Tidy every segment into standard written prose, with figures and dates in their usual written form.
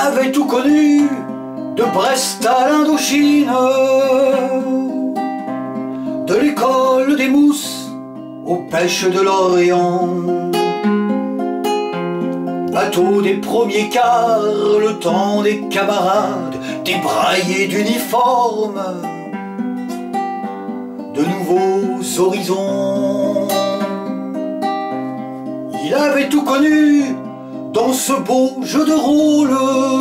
avait tout connu, de Brest à l'Indochine, de l'école des mousses aux pêches de l'Orient. Bateau des premiers quarts, le temps des camarades, débraillés d'uniformes, de nouveaux horizons. Il avait tout connu dans ce beau jeu de rôle.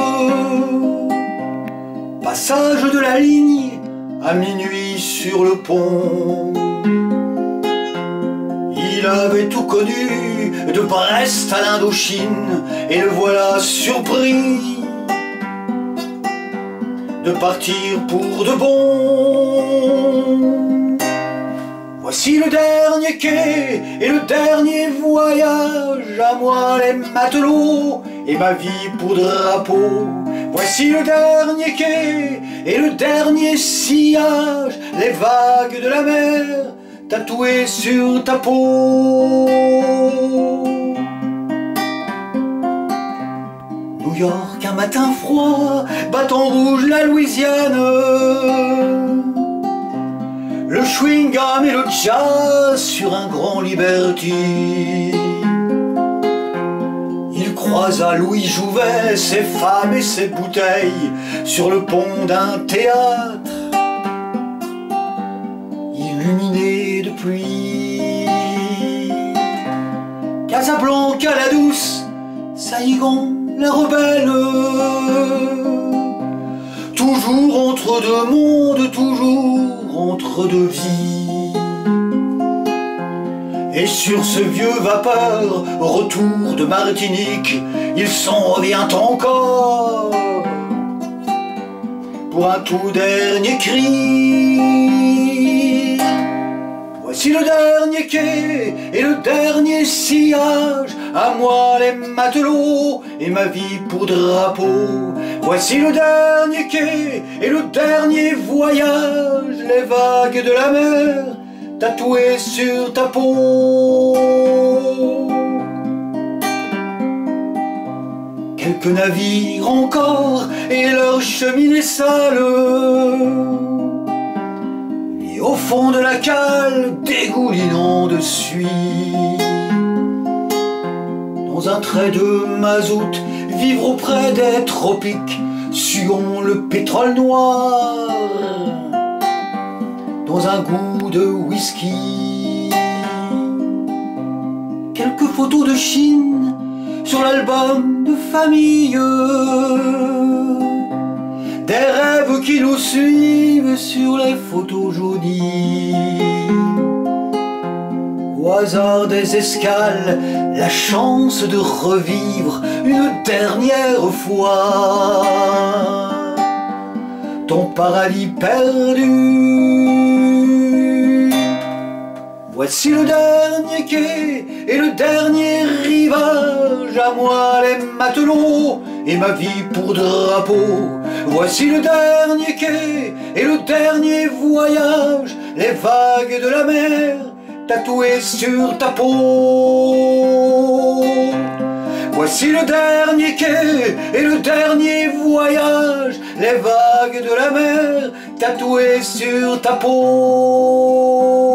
Passage de la ligne à minuit sur le pont. Il avait tout connu de Brest à l'Indochine, et le voilà surpris de partir pour de bon. Voici le dernier quai et le dernier voyage, à moi les matelots et ma vie pour drapeau. Voici le dernier quai et le dernier sillage, les vagues de la mer tatouées sur ta peau. New York, un matin froid, bâton rouge, la Louisiane, le chewing-gum et le jazz sur un grand Liberty. Il croisa Louis Jouvet, ses femmes et ses bouteilles sur le pont d'un théâtre illuminé de pluie. Casablanca la douce, Saïgon la rebelle, toujours entre deux mondes, toujours entre deux vies. Et sur ce vieux vapeur, retour de Martinique, il s'en revient encore pour un tout dernier cri. Voici le dernier quai et le dernier sillage, à moi les matelots et ma vie pour drapeau. Voici le dernier quai et le dernier voyage, les vagues de la mer tatouées sur ta peau. Quelques navires encore et leurs cheminées sales, et au fond de la cale dégoulinant de suie. Dans un trait de mazout, vivre auprès des tropiques, suons le pétrole noir dans un goût de whisky. Quelques photos de Chine sur l'album de famille, des rêves qui nous suivent sur les photos jaunies. Au hasard des escales, la chance de revivre une dernière fois ton paradis perdu. Voici le dernier quai et le dernier rivage, à moi les matelots et ma vie pour drapeau. Voici le dernier quai et le dernier voyage, les vagues de la mer tatouées sur ta peau. Voici le dernier quai et le dernier voyage, les vagues de la mer tatouées sur ta peau.